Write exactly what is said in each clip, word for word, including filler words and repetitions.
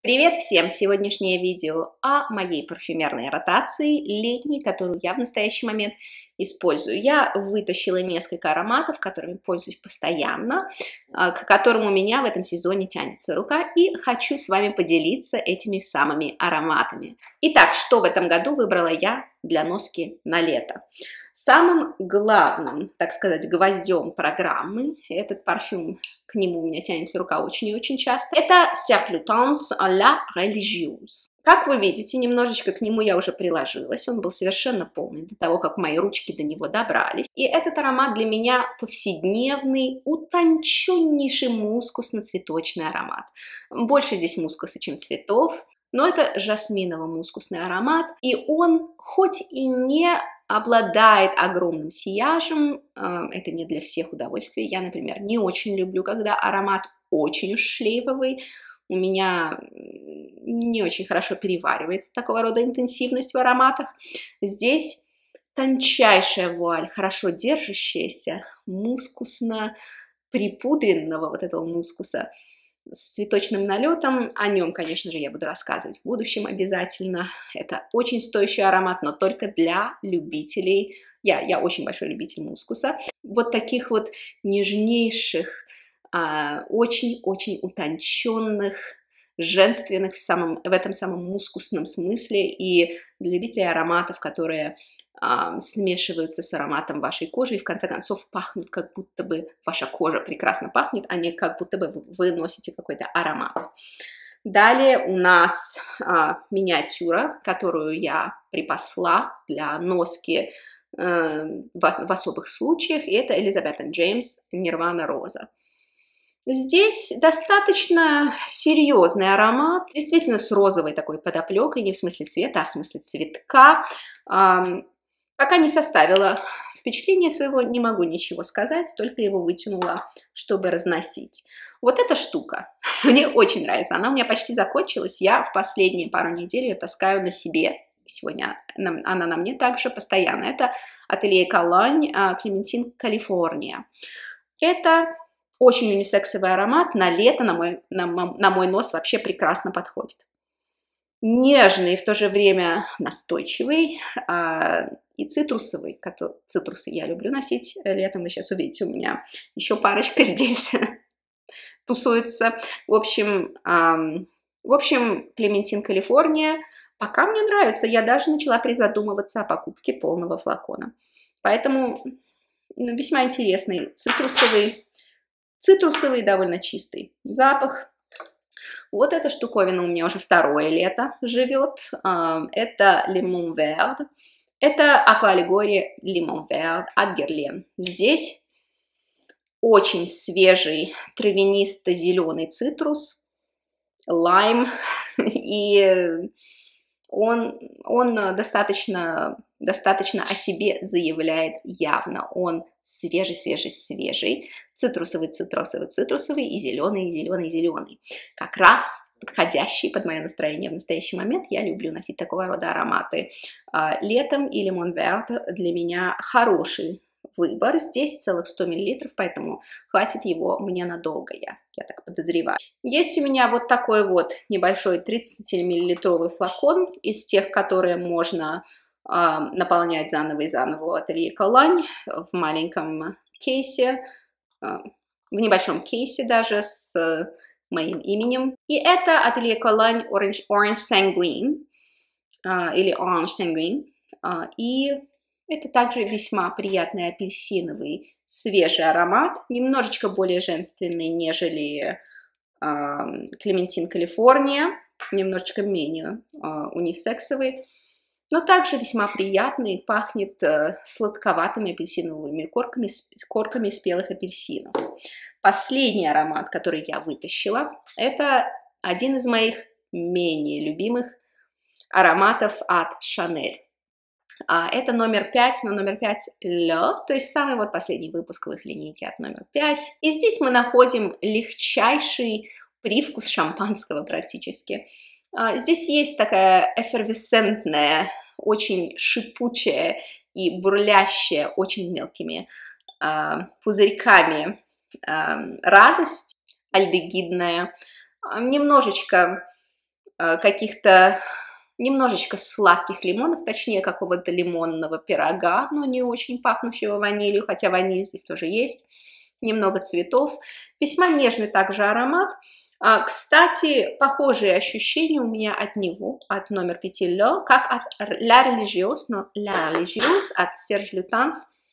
Привет всем! Сегодняшнее видео о моей парфюмерной ротации летней, которую я в настоящий момент использую. Я вытащила несколько ароматов, которыми пользуюсь постоянно, к которым у меня в этом сезоне тянется рука, и хочу с вами поделиться этими самыми ароматами. Итак, что в этом году выбрала я для носки на лето? Самым главным, так сказать, гвоздем программы, этот парфюм, к нему у меня тянется рука очень и очень часто, это Serplutense La Religieuse. Как вы видите, немножечко к нему я уже приложилась, он был совершенно полный до того, как мои ручки до него добрались. И этот аромат для меня повседневный, утонченнейший мускусно-цветочный аромат. Больше здесь мускуса, чем цветов, но это жасминово-мускусный аромат, и он хоть и не обладает огромным сияжем, это не для всех удовольствие. Я, например, не очень люблю, когда аромат очень уж шлейфовый. У меня не очень хорошо переваривается такого рода интенсивность в ароматах. Здесь тончайшая вуаль, хорошо держащаяся, мускусно припудренного вот этого мускуса с цветочным налетом. О нем, конечно же, я буду рассказывать в будущем обязательно. Это очень стоящий аромат, но только для любителей. Я, я очень большой любитель мускуса. Вот таких вот нежнейших, очень-очень утонченных, женственных в, самом, в этом самом мускусном смысле, и для любителей ароматов, которые а, смешиваются с ароматом вашей кожи и в конце концов пахнут, как будто бы ваша кожа прекрасно пахнет, а не как будто бы вы носите какой-то аромат. Далее у нас а, миниатюра, которую я припасла для носки э, в, в особых случаях, и это Elizabeth энд James Nirvana Роза. Здесь достаточно серьезный аромат, действительно с розовой такой подоплекой, не в смысле цвета, а в смысле цветка. Пока не составила впечатления своего, не могу ничего сказать, только его вытянула, чтобы разносить. Вот эта штука мне очень нравится, она у меня почти закончилась, я в последние пару недель ее таскаю на себе. Сегодня она на мне также постоянно. Это Atelier Cologne Clementine California. Это очень унисексовый аромат, на лето, на мой, на, на мой нос вообще прекрасно подходит. Нежный и в то же время настойчивый а, и цитрусовый. Который, цитрусы я люблю носить летом, вы сейчас увидите, у меня еще парочка здесь тусуется. В общем, а, в общем, Clementine California пока мне нравится. Я даже начала призадумываться о покупке полного флакона. Поэтому весьма интересный цитрусовый. Цитрусовый, довольно чистый запах. Вот эта штуковина у меня уже второе лето живет. Это Limon Vert. Это аквалегория Limon Vert от Guerlain. Здесь очень свежий травянисто-зеленый цитрус, лайм. И он, он достаточно... достаточно о себе заявляет явно. Он свежий-свежий-свежий, цитрусовый, цитрусовый, цитрусовый и зеленый, зеленый, зеленый. Как раз подходящий под мое настроение в настоящий момент. Я люблю носить такого рода ароматы. Летом и Limon Vert для меня хороший выбор. Здесь целых сто миллилитров, поэтому хватит его мне надолго, я, я так подозреваю. Есть у меня вот такой вот небольшой тридцатимиллилитровый флакон из тех, которые можно наполнять заново и заново от Atelier Cologne в маленьком кейсе, в небольшом кейсе даже с моим именем. И это Atelier Cologne Orange, Orange Sanguine или Orange Sanguine. И это также весьма приятный апельсиновый свежий аромат, немножечко более женственный, нежели Clementine California, немножечко менее унисексовый. Но также весьма приятный, пахнет э, сладковатыми апельсиновыми корками, корками спелых апельсинов. Последний аромат, который я вытащила, это один из моих менее любимых ароматов от Chanel. А, это номер пять, но номер пять Le, то есть самый вот последний выпуск в их линейке от номер пять. И здесь мы находим легчайший привкус шампанского практически. Здесь есть такая эффервесцентная, очень шипучая и бурлящая очень мелкими э, пузырьками э, радость, альдегидная, немножечко э, каких-то немножечко сладких лимонов, точнее какого-то лимонного пирога, но не очень пахнущего ванилью, хотя ваниль здесь тоже есть, немного цветов. Весьма нежный также аромат. А, кстати, похожие ощущения у меня от него, от номер пять Le, как от La Religieuse, но La Religieuse от Serge Lutens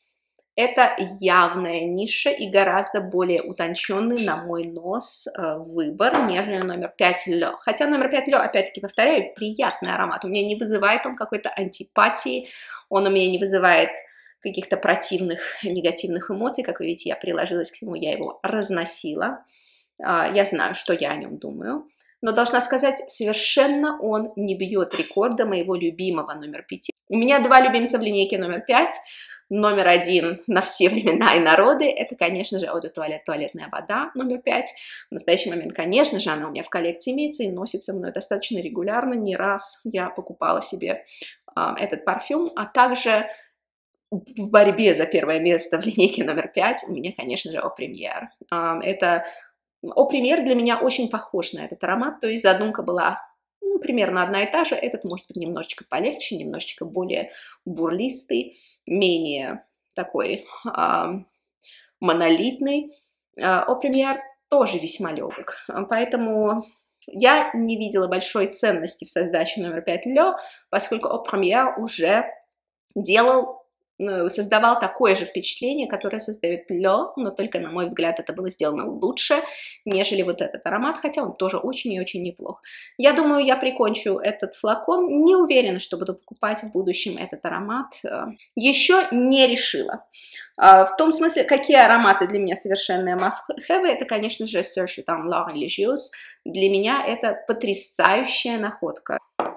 это явная ниша и гораздо более утонченный, на мой нос, выбор, нежели номер пять Le. Хотя номер пять Le, опять-таки повторяю, приятный аромат. У меня не вызывает он какой-то антипатии, он у меня не вызывает каких-то противных, негативных эмоций. Как вы видите, я приложилась к нему, я его разносила. Я знаю, что я о нем думаю. Но должна сказать, совершенно он не бьет рекорда моего любимого номер пять. У меня два любимца в линейке номер пять. Номер один на все времена и народы, это, конечно же, Eau de Toilette, туалетная вода, номер пять. В настоящий момент, конечно же, она у меня в коллекции имеется и носится мной достаточно регулярно. Не раз я покупала себе э, этот парфюм, а также в борьбе за первое место в линейке номер пять у меня, конечно же, Eau Première. Э, это Eau Première для меня очень похож на этот аромат, то есть задумка была ну, примерно одна и та же. Этот может быть немножечко полегче, немножечко более бурлистый, менее такой э, монолитный. Eau Première тоже весьма легок, поэтому я не видела большой ценности в создаче номер пять Le, поскольку Eau Première уже делал, создавал такое же впечатление, которое создает Le, но только, на мой взгляд, это было сделано лучше, нежели вот этот аромат, хотя он тоже очень и очень неплох. Я думаю, я прикончу этот флакон, не уверена, что буду покупать в будущем этот аромат, еще не решила. В том смысле, какие ароматы для меня совершенные must-have, это, конечно же, Serge Lutens La Religieuse, для меня это потрясающая находка.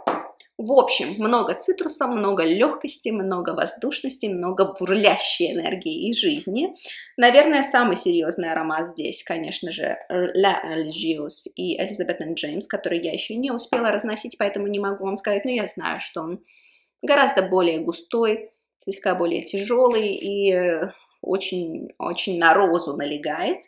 В общем, много цитруса, много легкости, много воздушности, много бурлящей энергии и жизни. Наверное, самый серьезный аромат здесь, конечно же, La Religieuse и Elizabeth энд James, который я еще не успела разносить, поэтому не могу вам сказать, но я знаю, что он гораздо более густой, слегка более тяжелый и очень-очень на розу налегает.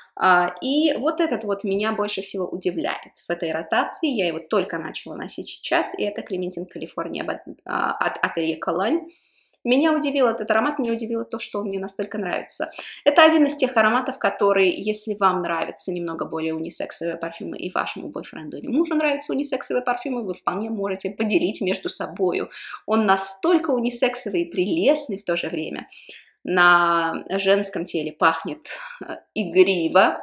И вот этот вот меня больше всего удивляет в этой ротации. Я его только начала носить сейчас, и это Clementine California от Atelier Cologne. Меня удивил этот аромат, меня удивило то, что он мне настолько нравится. Это один из тех ароматов, который, если вам нравятся немного более унисексовые парфюмы, и вашему бойфренду или мужу нравятся унисексовые парфюмы, вы вполне можете поделить между собой. Он настолько унисексовый и прелестный в то же время. На женском теле пахнет игриво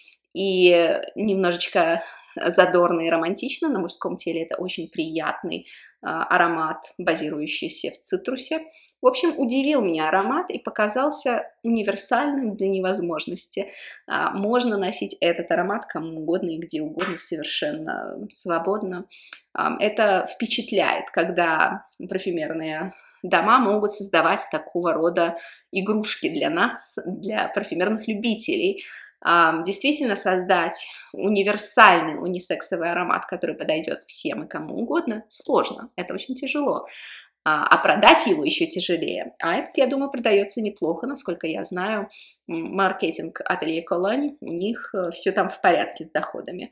и немножечко задорно и романтично, на мужском теле это очень приятный аромат, базирующийся в цитрусе. В общем, удивил меня аромат и показался универсальным до невозможности. Можно носить этот аромат кому угодно и где угодно совершенно свободно. Это впечатляет, когда парфюмерные дома могут создавать такого рода игрушки для нас, для парфюмерных любителей. Действительно создать универсальный унисексовый аромат, который подойдет всем и кому угодно, сложно, это очень тяжело. А продать его еще тяжелее. А этот, я думаю, продается неплохо, насколько я знаю. Маркетинг Atelier Cologne, у них все там в порядке с доходами.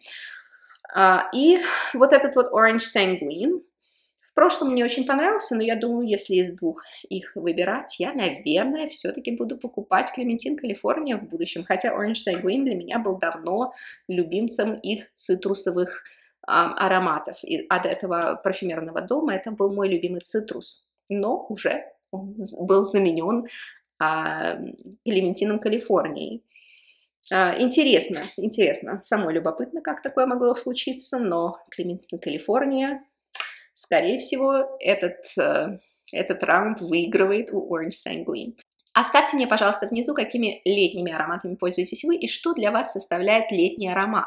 И вот этот вот Orange Sanguine. В прошлом мне очень понравился, но я думаю, если из двух их выбирать, я, наверное, все-таки буду покупать Clementine California в будущем. Хотя Orange Sanguine для меня был давно любимцем их цитрусовых а, ароматов. И от этого парфюмерного дома это был мой любимый цитрус. Но уже он был заменен а, Clementine California. А, интересно, интересно. Самой любопытно, как такое могло случиться, но Clementine California... Скорее всего, этот, этот раунд выигрывает у Orange Sanguine. Оставьте мне, пожалуйста, внизу, какими летними ароматами пользуетесь вы и что для вас составляет летний аромат.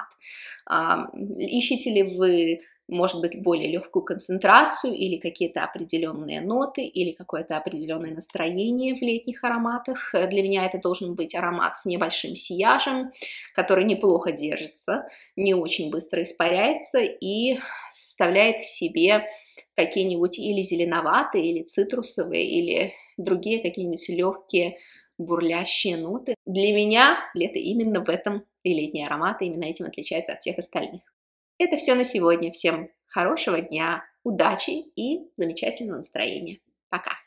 Ищете ли вы, может быть, более легкую концентрацию или какие-то определенные ноты, или какое-то определенное настроение в летних ароматах. Для меня это должен быть аромат с небольшим сияжем, который неплохо держится, не очень быстро испаряется и составляет в себе какие-нибудь или зеленоватые, или цитрусовые, или другие какие-нибудь легкие бурлящие ноты. Для меня лето именно в этом, и летние ароматы именно этим отличаются от всех остальных. Это все на сегодня. Всем хорошего дня, удачи и замечательного настроения. Пока!